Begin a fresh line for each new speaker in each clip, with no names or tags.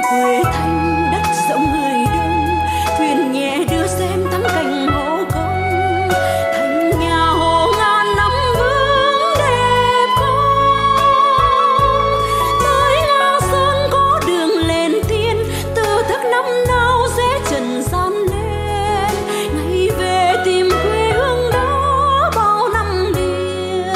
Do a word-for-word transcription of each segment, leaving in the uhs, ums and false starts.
quê thành đất rộng người đông, thuyền nhẹ đưa xem thắng cảnh hò công. Thành nhà hồ ngàn năm vững đẹp không, tới Nga Sơn có đường lên thiên, từ thức năm nào dễ trần gian lên. Ngày về tìm quê hương đó bao năm liền,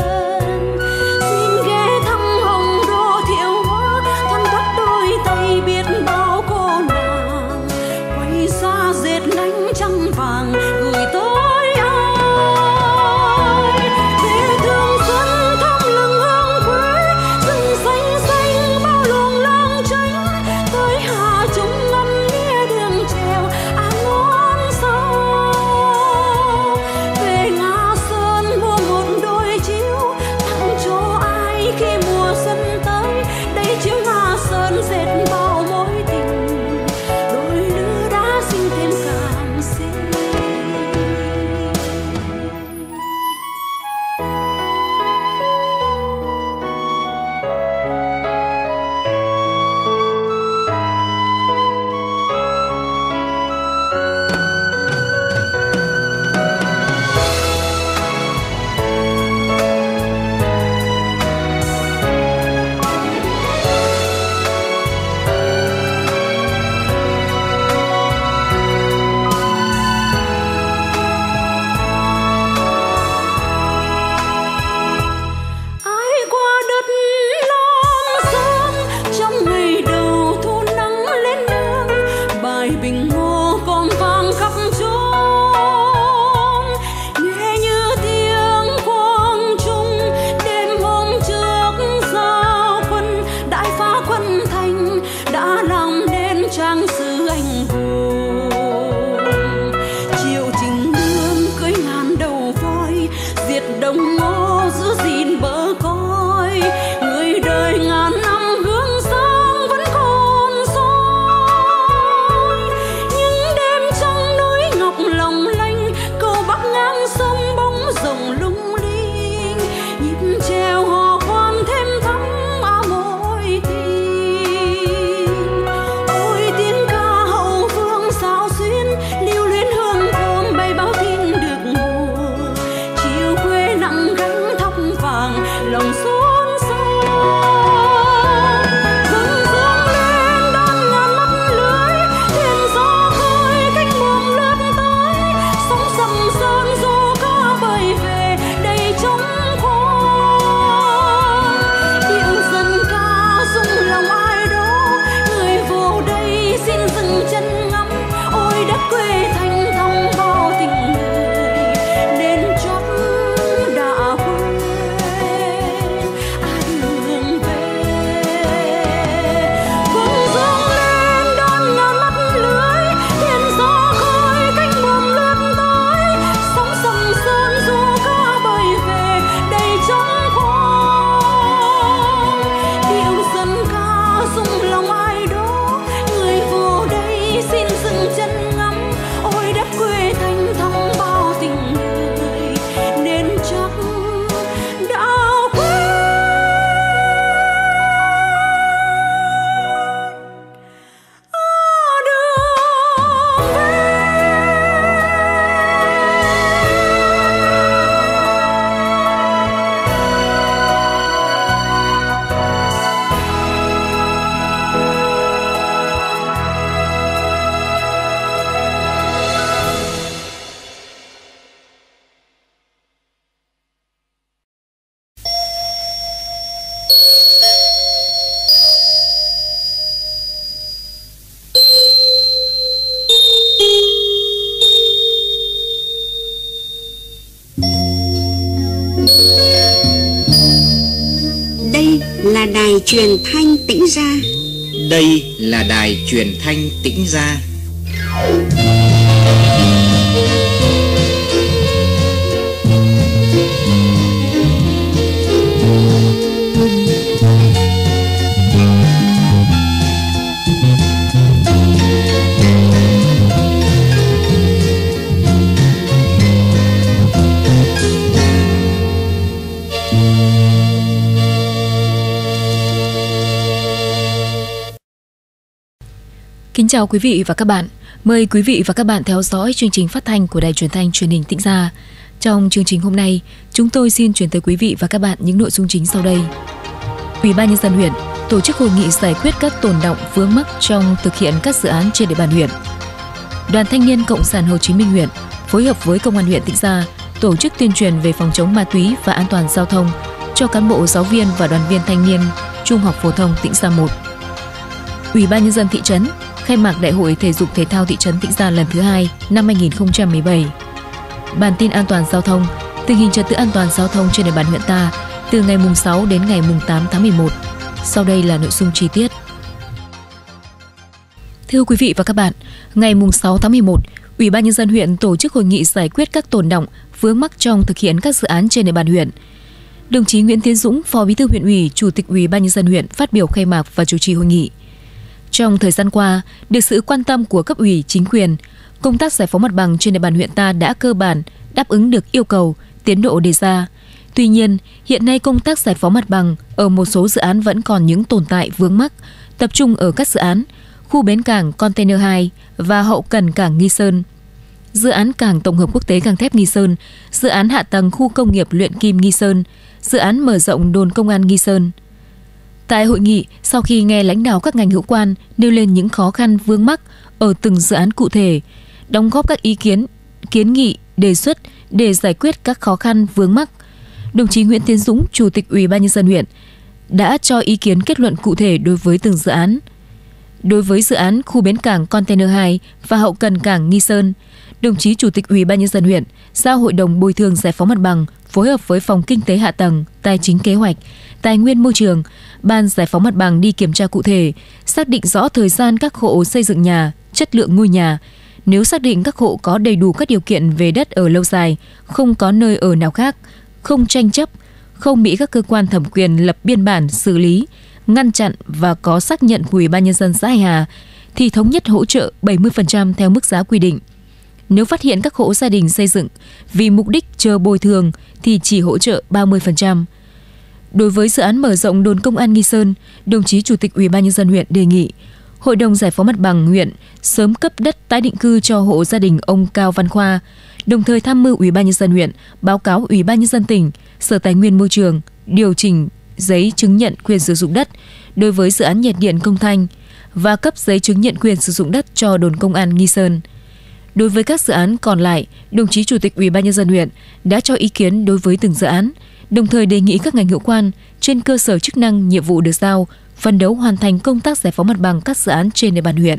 xin ghé thăm Hồng Đô Thiệu Hóa, thoăn thoắt đôi tay biết bao cô nàng, quay ra dệt lánh trăng vàng gửi tới ai. Về Thường Xuân thăm lưng hương quê, rừng xanh xanh bao luồng lang tránh, tới Hà Trung ngắm nghĩa đường trèo à ngón sao. Về Nga Sơn mua một đôi chiếu, tặng cho ai khi mùa xuân tới, đây chiếu Nga Sơn dệt bao mối tình, đôi lứa đã sinh thêm cảm xinh. Ai qua đất Lam Sơn trong ngày đầu thu nắng lên nương, bài bình ngô còn vang khắp chốn, nghe như tiếng quang trung. Đêm hôm trước giao quân, đại phá quân thành đã làm nên trang sử anh hùng. Triệu Trình Nương cưỡi ngàn đầu voi, diệt đồng ngô giữ gìn bờ cõi. Người đời ngàn năm gương sáng vẫn còn soi, những đêm trong núi ngọc lòng lanh, cầu bắc ngang sông bóng rồng lung linh. Nhịp treo hò khoan thêm thắm á mối tình. Ôi tiếng ca hậu phương sao xuyên, lưu luyến hương thơm bay báo tin được mùa. Chiều quê nặng gánh thóc vàng lòng xôn xao. Dâng dương lên đón ngàn mắt lưới, thuyền gió khơi cách buồm lướt tới. Sóng sầm sơn du ca bơi về đầy trống khoang. Điệu dân ca rung lòng ai đó, người vô đây xin dừng chân ngắm. Ôi đất quê thành thong bao tình người, nên chót đã quên à đường về. Vâng dương lên đón ngàn mắt lưới, thuyền gió khơi cánh buồm lướt tới. Sóng sầm sơn du ca bơi về đầy trống khoang. Điệu dân ca rung lòng ai đó, người vô đây xin dừng chân ngắm. Ôi đất quê thành thong bao tình người, nên chắc đã quên à đường về.
Đây là đài truyền thanh Tĩnh Gia.
Đây là đài truyền thanh Tĩnh Gia.
Kính chào quý vị và các bạn. Mời quý vị và các bạn theo dõi chương trình phát thanh của Đài Truyền thanh Truyền hình Tĩnh Gia. Trong chương trình hôm nay, chúng tôi xin chuyển tới quý vị và các bạn những nội dung chính sau đây. Ủy ban nhân dân huyện tổ chức hội nghị giải quyết các tồn đọng vướng mắc trong thực hiện các dự án trên địa bàn huyện. Đoàn Thanh niên Cộng sản Hồ Chí Minh huyện phối hợp với Công an huyện Tĩnh Gia tổ chức tuyên truyền về phòng chống ma túy và an toàn giao thông cho cán bộ, giáo viên và đoàn viên thanh niên Trung học phổ thông Tĩnh Gia một. Ủy ban nhân dân thị trấn khai mạc Đại hội thể dục thể thao thị trấn Tĩnh Gia lần thứ hai năm hai nghìn không trăm mười bảy. Bản tin an toàn giao thông, tình hình trật tự an toàn giao thông trên địa bàn huyện ta từ ngày mùng sáu đến ngày mùng tám tháng mười một. Sau đây là nội dung chi tiết. Thưa quý vị và các bạn, ngày mùng sáu tháng mười một, Ủy ban nhân dân huyện tổ chức hội nghị giải quyết các tồn đọng vướng mắc trong thực hiện các dự án trên địa bàn huyện. Đồng chí Nguyễn Tiến Dũng, Phó Bí thư huyện ủy, Chủ tịch Ủy ban nhân dân huyện phát biểu khai mạc và chủ trì hội nghị. Trong thời gian qua, được sự quan tâm của cấp ủy, chính quyền, công tác giải phóng mặt bằng trên địa bàn huyện ta đã cơ bản đáp ứng được yêu cầu, tiến độ đề ra. Tuy nhiên, hiện nay công tác giải phóng mặt bằng ở một số dự án vẫn còn những tồn tại vướng mắc, tập trung ở các dự án khu bến cảng Container hai và hậu cần cảng Nghi Sơn, dự án cảng tổng hợp quốc tế gang thép Nghi Sơn, dự án hạ tầng khu công nghiệp luyện kim Nghi Sơn, dự án mở rộng đồn công an Nghi Sơn. Tại hội nghị, sau khi nghe lãnh đạo các ngành hữu quan nêu lên những khó khăn vướng mắc ở từng dự án cụ thể, đóng góp các ý kiến, kiến nghị, đề xuất để giải quyết các khó khăn vướng mắc, đồng chí Nguyễn Tiến Dũng, Chủ tịch Ủy ban nhân dân huyện đã cho ý kiến kết luận cụ thể đối với từng dự án. Đối với dự án khu bến cảng Container hai và hậu cần cảng Nghi Sơn, đồng chí Chủ tịch Ủy ban nhân dân huyện giao Hội đồng bồi thường giải phóng mặt bằng phối hợp với Phòng Kinh tế Hạ tầng, Tài chính Kế hoạch, Tài nguyên Môi trường, Ban giải phóng mặt bằng đi kiểm tra cụ thể, xác định rõ thời gian các hộ xây dựng nhà, chất lượng ngôi nhà. Nếu xác định các hộ có đầy đủ các điều kiện về đất ở lâu dài, không có nơi ở nào khác, không tranh chấp, không bị các cơ quan thẩm quyền lập biên bản xử lý, ngăn chặn và có xác nhận của Ủy ban nhân dân xã Hải Hà, thì thống nhất hỗ trợ bảy mươi phần trăm theo mức giá quy định. Nếu phát hiện các hộ gia đình xây dựng vì mục đích chờ bồi thường thì chỉ hỗ trợ ba mươi phần trăm. Đối với dự án mở rộng đồn công an Nghi Sơn, đồng chí Chủ tịch Ủy ban nhân dân huyện đề nghị Hội đồng giải phóng mặt bằng huyện sớm cấp đất tái định cư cho hộ gia đình ông Cao Văn Khoa, đồng thời tham mưu Ủy ban nhân dân huyện báo cáo Ủy ban nhân dân tỉnh, Sở Tài nguyên Môi trường điều chỉnh giấy chứng nhận quyền sử dụng đất đối với dự án nhiệt điện Công Thanh và cấp giấy chứng nhận quyền sử dụng đất cho đồn công an Nghi Sơn. Đối với các dự án còn lại, đồng chí Chủ tịch Ủy ban nhân dân huyện đã cho ý kiến đối với từng dự án, đồng thời đề nghị các ngành hữu quan trên cơ sở chức năng, nhiệm vụ được giao phấn đấu hoàn thành công tác giải phóng mặt bằng các dự án trên địa bàn huyện.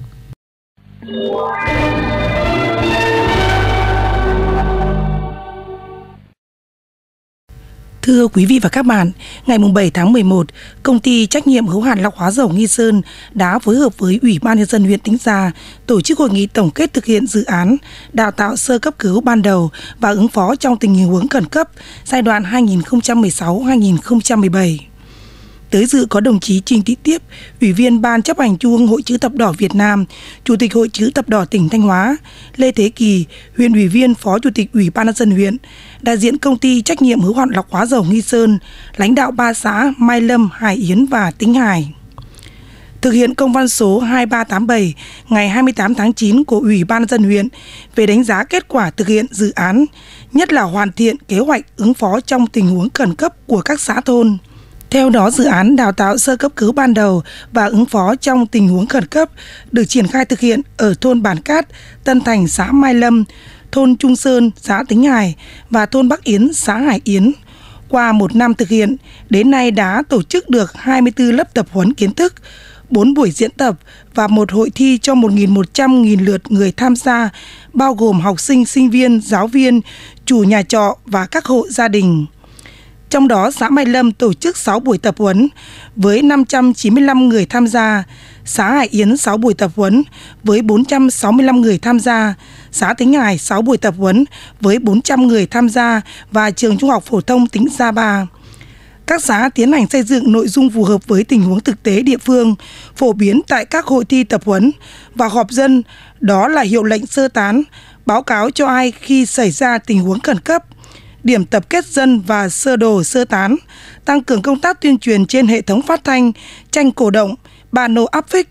Thưa quý vị và các bạn, ngày bảy tháng mười một, Công ty trách nhiệm hữu hạn lọc hóa dầu Nghi Sơn đã phối hợp với Ủy ban nhân dân huyện Tĩnh Gia tổ chức hội nghị tổng kết thực hiện dự án đào tạo sơ cấp cứu ban đầu và ứng phó trong tình huống khẩn cấp giai đoạn hai nghìn không trăm mười sáu đến hai nghìn không trăm mười bảy. Tới dự có đồng chí Trinh Thị Tiếp, Ủy viên Ban chấp hành Trung ương Hội Chữ thập đỏ Việt Nam, Chủ tịch Hội Chữ thập đỏ tỉnh Thanh Hóa, Lê Thế Kỳ, huyện ủy viên, Phó Chủ tịch Ủy ban nhân dân huyện, đại diện Công ty trách nhiệm hữu hạn lọc hóa dầu Nghi Sơn, lãnh đạo ba xã Mai Lâm, Hải Yến và Tĩnh Hải. Thực hiện công văn số hai ba tám bảy ngày hai mươi tám tháng chín của Ủy ban nhân dân huyện về đánh giá kết quả thực hiện dự án, nhất là hoàn thiện kế hoạch ứng phó trong tình huống khẩn cấp của các xã thôn. Theo đó, dự án đào tạo sơ cấp cứu ban đầu và ứng phó trong tình huống khẩn cấp được triển khai thực hiện ở thôn Bản Cát, Tân Thành, xã Mai Lâm, thôn Trung Sơn, xã Tĩnh Hải và thôn Bắc Yến, xã Hải Yến. Qua một năm thực hiện, đến nay đã tổ chức được hai mươi tư lớp tập huấn kiến thức, bốn buổi diễn tập và một hội thi cho một nghìn một trăm lượt người tham gia, bao gồm học sinh, sinh viên, giáo viên, chủ nhà trọ và các hộ gia đình. Trong đó, xã Mai Lâm tổ chức sáu buổi tập huấn với năm trăm chín mươi lăm người tham gia, xã Hải Yến sáu buổi tập huấn với bốn trăm sáu mươi lăm người tham gia, xã Tĩnh Hải sáu buổi tập huấn với bốn trăm người tham gia và trường Trung học phổ thông Tĩnh Gia ba. Các xã tiến hành xây dựng nội dung phù hợp với tình huống thực tế địa phương, phổ biến tại các hội thi tập huấn và họp dân, đó là hiệu lệnh sơ tán, báo cáo cho ai khi xảy ra tình huống khẩn cấp, điểm tập kết dân và sơ đồ sơ tán, tăng cường công tác tuyên truyền trên hệ thống phát thanh, tranh cổ động, pano áp phích,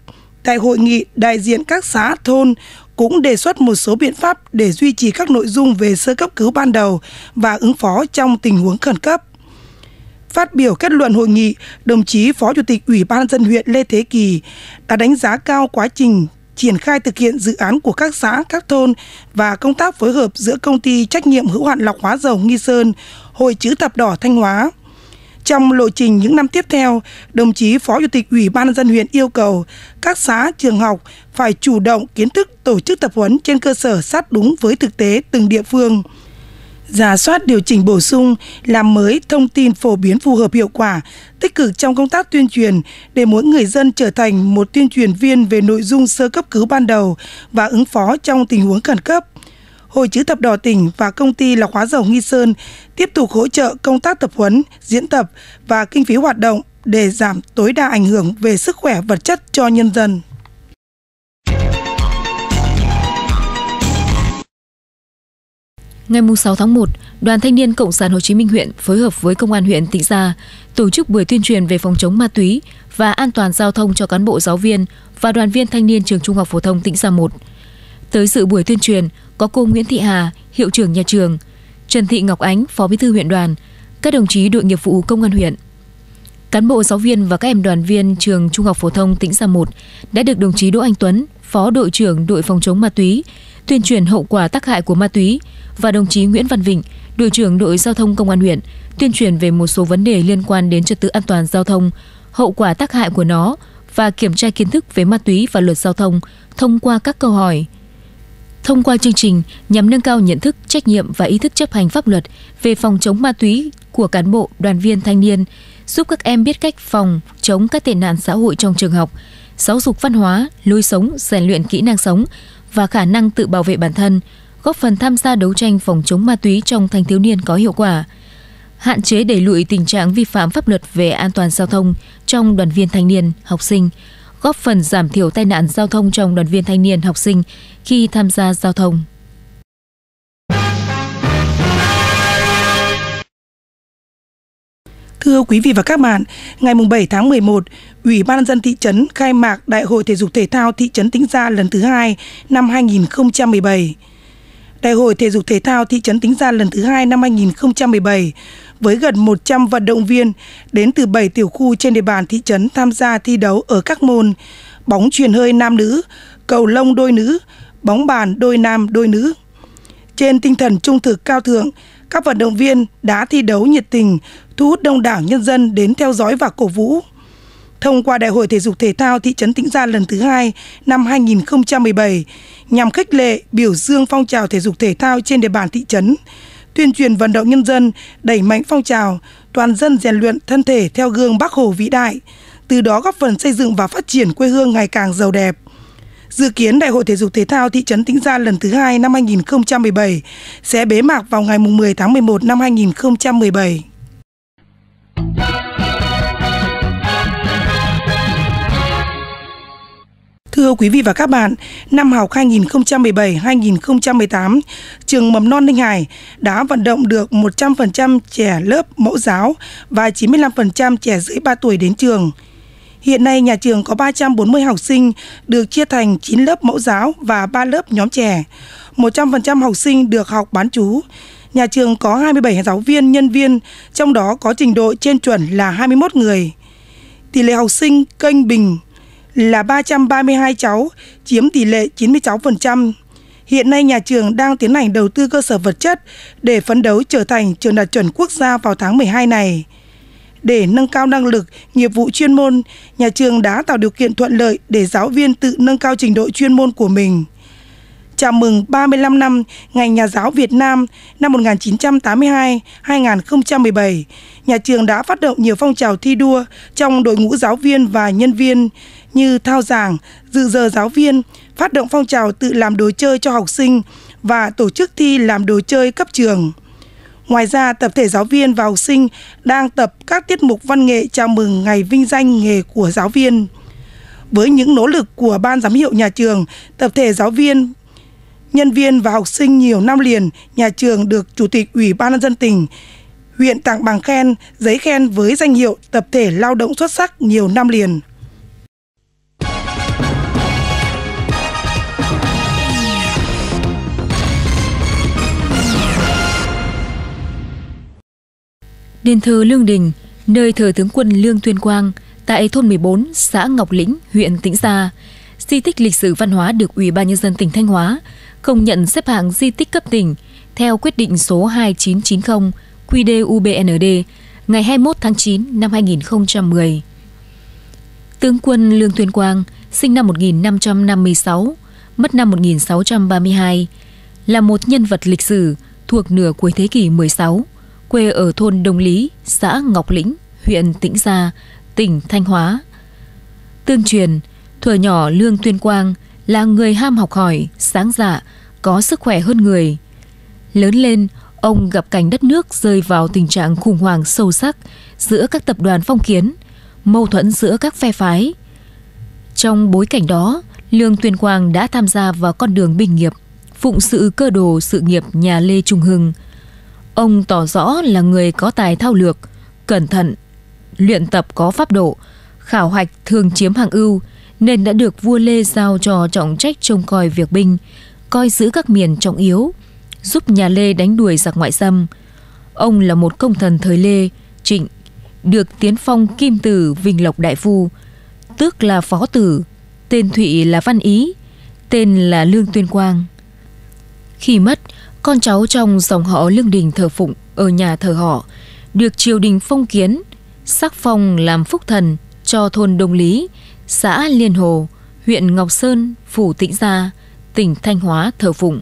Tại hội nghị, đại diện các xã thôn cũng đề xuất một số biện pháp để duy trì các nội dung về sơ cấp cứu ban đầu và ứng phó trong tình huống khẩn cấp. Phát biểu kết luận hội nghị, đồng chí Phó Chủ tịch Ủy ban nhân dân huyện Lê Thế Kỳ đã đánh giá cao quá trình triển khai thực hiện dự án của các xã, các thôn và công tác phối hợp giữa công ty trách nhiệm hữu hạn lọc hóa dầu Nghi Sơn, Hội Chữ Thập Đỏ Thanh Hóa. Trong lộ trình những năm tiếp theo, đồng chí Phó Chủ tịch Ủy ban nhân dân huyện yêu cầu các xã, trường học phải chủ động kiến thức tổ chức tập huấn trên cơ sở sát đúng với thực tế từng địa phương. Rà soát điều chỉnh bổ sung, làm mới thông tin phổ biến phù hợp hiệu quả, tích cực trong công tác tuyên truyền để mỗi người dân trở thành một tuyên truyền viên về nội dung sơ cấp cứu ban đầu và ứng phó trong tình huống khẩn cấp. Hội Chữ Thập Đỏ tỉnh và công ty lọc hóa dầu Nghi Sơn tiếp tục hỗ trợ công tác tập huấn, diễn tập và kinh phí hoạt động để giảm tối đa ảnh hưởng về sức khỏe vật chất cho nhân dân.
Ngày sáu tháng một, Đoàn Thanh niên Cộng sản Hồ Chí Minh huyện phối hợp với Công an huyện Tĩnh Gia tổ chức buổi tuyên truyền về phòng chống ma túy và an toàn giao thông cho cán bộ giáo viên và đoàn viên thanh niên trường Trung học phổ thông Tĩnh Gia một. Tới dự buổi tuyên truyền có cô Nguyễn Thị Hà, hiệu trưởng nhà trường, Trần Thị Ngọc Ánh, Phó Bí thư huyện đoàn, các đồng chí đội nghiệp vụ Công an huyện. Cán bộ giáo viên và các em đoàn viên trường Trung học phổ thông Tĩnh Gia một đã được đồng chí Đỗ Anh Tuấn, Phó đội trưởng đội phòng chống ma túy, tuyên truyền hậu quả tác hại của ma túy, và đồng chí Nguyễn Văn Vịnh, đội trưởng đội giao thông Công an huyện, tuyên truyền về một số vấn đề liên quan đến trật tự an toàn giao thông, hậu quả tác hại của nó và kiểm tra kiến thức về ma túy và luật giao thông thông qua các câu hỏi. Thông qua chương trình nhằm nâng cao nhận thức, trách nhiệm và ý thức chấp hành pháp luật về phòng chống ma túy của cán bộ, đoàn viên thanh niên, giúp các em biết cách phòng chống các tệ nạn xã hội trong trường học, giáo dục văn hóa, lối sống, rèn luyện kỹ năng sống và khả năng tự bảo vệ bản thân, góp phần tham gia đấu tranh phòng chống ma túy trong thanh thiếu niên có hiệu quả, hạn chế đẩy lùi tình trạng vi phạm pháp luật về an toàn giao thông trong đoàn viên thanh niên, học sinh, góp phần giảm thiểu tai nạn giao thông trong đoàn viên thanh niên, học sinh khi tham gia giao thông.
Thưa quý vị và các bạn, ngày bảy tháng mười một, Ủy ban nhân dân thị trấn khai mạc Đại hội Thể dục Thể thao thị trấn Tĩnh Gia lần thứ hai năm hai nghìn không trăm mười bảy. Đại hội Thể dục Thể thao thị trấn Tĩnh Gia lần thứ hai năm hai nghìn không trăm mười bảy với gần một trăm vận động viên đến từ bảy tiểu khu trên địa bàn thị trấn tham gia thi đấu ở các môn bóng chuyền hơi nam nữ, cầu lông đôi nữ, bóng bàn đôi nam đôi nữ. Trên tinh thần trung thực cao thượng, các vận động viên đã thi đấu nhiệt tình, thu hút đông đảo nhân dân đến theo dõi và cổ vũ. Thông qua Đại hội Thể dục Thể thao thị trấn Tĩnh Gia lần thứ hai năm hai nghìn không trăm mười bảy nhằm khích lệ, biểu dương phong trào thể dục thể thao trên địa bàn thị trấn, tuyên truyền vận động nhân dân đẩy mạnh phong trào toàn dân rèn luyện thân thể theo gương Bác Hồ vĩ đại, từ đó góp phần xây dựng và phát triển quê hương ngày càng giàu đẹp. Dự kiến Đại hội Thể dục Thể thao thị trấn Tĩnh Gia lần thứ hai năm hai nghìn không trăm mười bảy sẽ bế mạc vào ngày mười tháng mười một năm hai nghìn không trăm mười bảy. Thưa quý vị và các bạn, năm học hai nghìn không trăm mười bảy hai nghìn không trăm mười tám, trường Mầm non Ninh Hải đã vận động được một trăm phần trăm trẻ lớp mẫu giáo và chín mươi lăm phần trăm trẻ dưới ba tuổi đến trường. Hiện nay, nhà trường có ba trăm bốn mươi học sinh được chia thành chín lớp mẫu giáo và ba lớp nhóm trẻ. một trăm phần trăm học sinh được học bán trú. Nhà trường có hai mươi bảy giáo viên, nhân viên, trong đó có trình độ trên chuẩn là hai mươi mốt người. Tỷ lệ học sinh kênh bình là ba trăm ba mươi hai cháu, chiếm tỷ lệ chín mươi sáu phần trăm. Hiện nay nhà trường đang tiến hành đầu tư cơ sở vật chất để phấn đấu trở thành trường đạt chuẩn quốc gia vào tháng mười hai này. Để nâng cao năng lực, nghiệp vụ chuyên môn, nhà trường đã tạo điều kiện thuận lợi để giáo viên tự nâng cao trình độ chuyên môn của mình. Chào mừng ba mươi lăm năm Ngày Nhà giáo Việt Nam năm một nghìn chín trăm tám mươi hai đến hai nghìn không trăm mười bảy, nhà trường đã phát động nhiều phong trào thi đua trong đội ngũ giáo viên và nhân viên như thao giảng, dự giờ giáo viên, phát động phong trào tự làm đồ chơi cho học sinh và tổ chức thi làm đồ chơi cấp trường. Ngoài ra, tập thể giáo viên và học sinh đang tập các tiết mục văn nghệ chào mừng ngày vinh danh nghề của giáo viên. Với những nỗ lực của ban giám hiệu nhà trường, tập thể giáo viên, nhân viên và học sinh nhiều năm liền, nhà trường được Chủ tịch Ủy ban nhân dân tỉnh, huyện tặng bằng khen, giấy khen với danh hiệu tập thể lao động xuất sắc nhiều năm liền.
Đền thờ Lương Đình, nơi thờ tướng quân Lương Tuyên Quang, tại thôn mười bốn, xã Ngọc Lĩnh, huyện Tĩnh Gia, di tích lịch sử văn hóa được Ủy ban Nhân dân tỉnh Thanh Hóa công nhận xếp hạng di tích cấp tỉnh theo quyết định số hai chín chín không Q D U B N D ngày hai mươi mốt tháng chín năm hai nghìn không trăm mười. Tướng quân Lương Tuyên Quang sinh năm một nghìn năm trăm năm mươi sáu, mất năm một nghìn sáu trăm ba mươi hai, là một nhân vật lịch sử thuộc nửa cuối thế kỷ mười sáu, quê ở thôn Đông Lý, xã Ngọc Lĩnh, huyện Tĩnh Gia, tỉnh Thanh Hóa. Tương truyền, thuở nhỏ Lương Tuyên Quang là người ham học hỏi, sáng dạ, có sức khỏe hơn người. Lớn lên, ông gặp cảnh đất nước rơi vào tình trạng khủng hoảng sâu sắc giữa các tập đoàn phong kiến, mâu thuẫn giữa các phe phái. Trong bối cảnh đó, Lương Tuyên Quang đã tham gia vào con đường binh nghiệp, phụng sự cơ đồ sự nghiệp nhà Lê Trung Hưng. Ông tỏ rõ là người có tài thao lược, cẩn thận, luyện tập có pháp độ, khảo hạch thường chiếm hàng ưu, nên đã được vua Lê giao cho trọng trách trông coi việc binh, coi giữ các miền trọng yếu, giúp nhà Lê đánh đuổi giặc ngoại xâm. Ông là một công thần thời Lê, Trịnh, được tiến phong kim tử Vinh Lộc đại phu, tước là phó tử, tên Thụy là Văn Ý, tên là Lương Tuyên Quang. Khi mất, con cháu trong dòng họ Lương Đình thờ phụng ở nhà thờ họ, được triều đình phong kiến, sắc phong làm phúc thần cho thôn Đông Lý, xã Liên Hồ, huyện Ngọc Sơn, phủ Tĩnh Gia, tỉnh Thanh Hóa thờ phụng.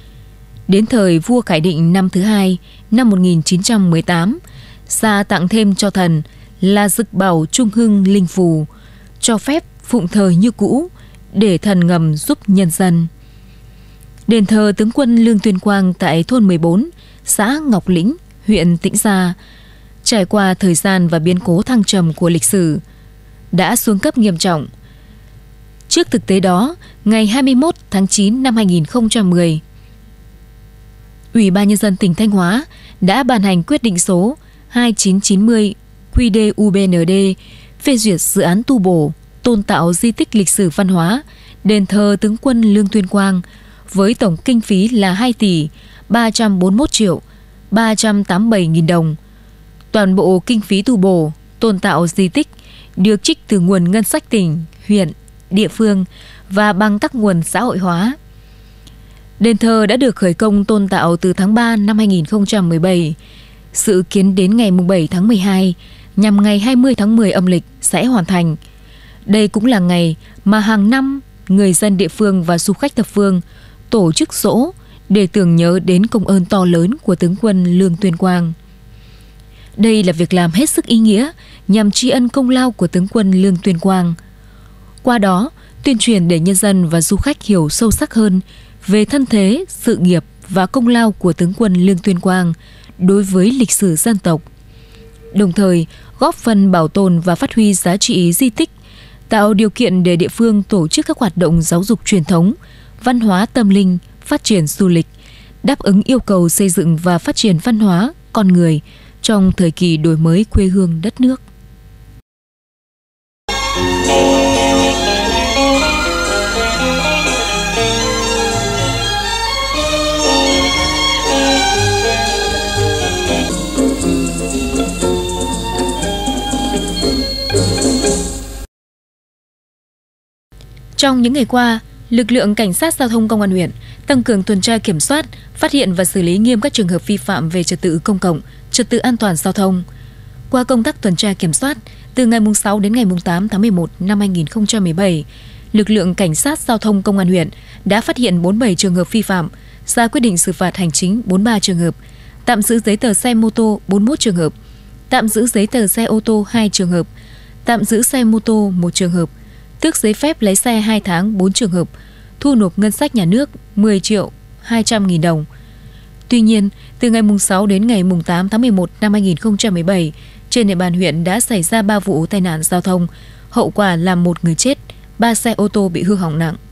Đến thời vua Khải Định năm thứ hai, năm một nghìn chín trăm mười tám, gia tặng thêm cho thần là Dực Bảo Trung Hưng Linh Phù, cho phép phụng thờ như cũ để thần ngầm giúp nhân dân. Đền thờ tướng quân Lương Tuyên Quang tại thôn mười bốn, xã Ngọc Lĩnh, huyện Tĩnh Gia, trải qua thời gian và biến cố thăng trầm của lịch sử, đã xuống cấp nghiêm trọng. Trước thực tế đó, ngày hai mươi mốt tháng chín năm hai nghìn không trăm mười, Ủy ban Nhân dân tỉnh Thanh Hóa đã ban hành quyết định số hai chín chín không Q D U B N D phê duyệt dự án tu bổ, tôn tạo di tích lịch sử văn hóa đền thờ tướng quân Lương Tuyên Quang với tổng kinh phí là hai tỷ ba trăm bốn mươi mốt triệu ba trăm tám mươi bảy nghìn đồng. Toàn bộ kinh phí tu bổ, tôn tạo di tích được trích từ nguồn ngân sách tỉnh, huyện, địa phương và bằng các nguồn xã hội hóa. Đền thờ đã được khởi công tôn tạo từ tháng ba năm hai nghìn không trăm mười bảy, dự kiến đến ngày bảy tháng mười hai, nhằm ngày hai mươi tháng mười âm lịch sẽ hoàn thành. Đây cũng là ngày mà hàng năm người dân địa phương và du khách thập phương tổ chức giỗ để tưởng nhớ đến công ơn to lớn của tướng quân Lương Tuyên Quang. Đây là việc làm hết sức ý nghĩa nhằm tri ân công lao của tướng quân Lương Tuyên Quang. Qua đó, tuyên truyền để nhân dân và du khách hiểu sâu sắc hơn về thân thế, sự nghiệp và công lao của tướng quân Lương Tuyên Quang đối với lịch sử dân tộc. Đồng thời, góp phần bảo tồn và phát huy giá trị di tích, tạo điều kiện để địa phương tổ chức các hoạt động giáo dục truyền thống, văn hóa tâm linh, phát triển du lịch, đáp ứng yêu cầu xây dựng và phát triển văn hóa, con người trong thời kỳ đổi mới quê hương đất nước. Trong những ngày qua, lực lượng cảnh sát giao thông công an huyện tăng cường tuần tra kiểm soát, phát hiện và xử lý nghiêm các trường hợp vi phạm về trật tự công cộng, trật tự an toàn giao thông. Qua công tác tuần tra kiểm soát, từ ngày sáu đến ngày tám tháng mười một năm hai nghìn không trăm mười bảy, lực lượng cảnh sát giao thông công an huyện đã phát hiện bốn mươi bảy trường hợp vi phạm, ra quyết định xử phạt hành chính bốn mươi ba trường hợp, tạm giữ giấy tờ xe mô tô bốn mươi mốt trường hợp, tạm giữ giấy tờ xe ô tô hai trường hợp, tạm giữ xe mô tô một trường hợp, tước giấy phép lái xe hai tháng bốn trường hợp, thu nộp ngân sách nhà nước mười triệu hai trăm nghìn đồng. Tuy nhiên, từ ngày sáu đến ngày tám tháng mười một năm hai nghìn không trăm mười bảy, trên địa bàn huyện đã xảy ra ba vụ tai nạn giao thông, hậu quả làm một người chết, ba xe ô tô bị hư hỏng nặng.